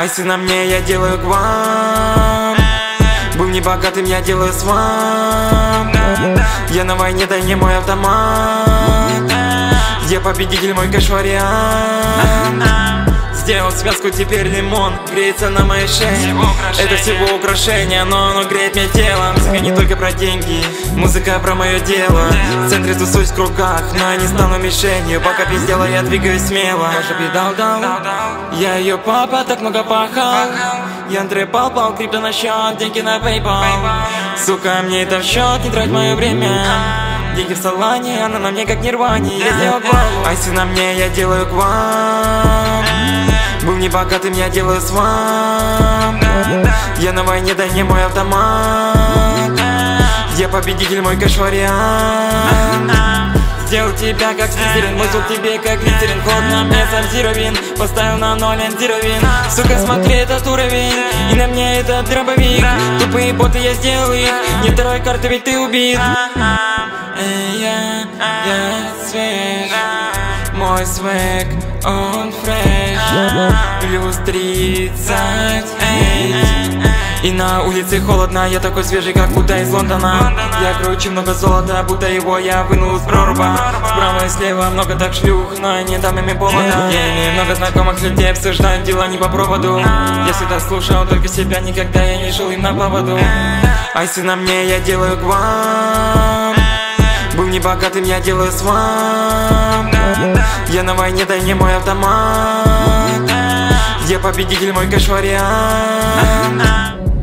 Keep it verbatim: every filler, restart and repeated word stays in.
Айсы на мне, я делаю гвам. Был не богатым, я делаю свам. Я на войне, да не мой автомат. Я победитель, мой кэш-вариант. Сделал связку, теперь лимон греется на моей шее. Это всего украшение, но оно греет мне тело. Музыка не только про деньги, музыка про мое дело. В центре тусуюсь в кругах, но я не стану мишенью. Пока пиздела, я двигаюсь смело. Маша педал дал, я ее папа, так много пахал. Я трепал, пал, крипто на счет, деньги на PayPal. Сука, мне это в счет, не трать мое время. Деньги в салоне, она на мне как нирвани. Я сделал балу. Айсы на мне, я делаю гвам. Был не богатым, я делаю свам. Я на войне, да не мой автомат. Я победитель, мой кэш-вариант. Сделал тебя как слизерин, мой звук тебе как литерин. Ход на мне сам зировин, поставил на ноль антировин. Сука, смотри этот уровень, и на мне этот дробовик. Тупые боты, я сделал их, не второй карты, ведь ты убит. Эй, я, я свеж, мой свек, он фреш. Плюс тридцать, эй. И на улице холодно, я такой свежий, как будто из Лондона. Я кручу много золота, будто его я вынул из проруба. Справа и слева много так шлюх, но я не дам ими повода. Я имею много знакомых людей, обсуждаем дела не по проводу. Я всегда слушал только себя, никогда я не шел им на поводу. Айсы на мне, я делаю гвам. Был не богатым, я делаю свам. Я на войне, да не мой автомат. Я победитель, мой кэш-вариант.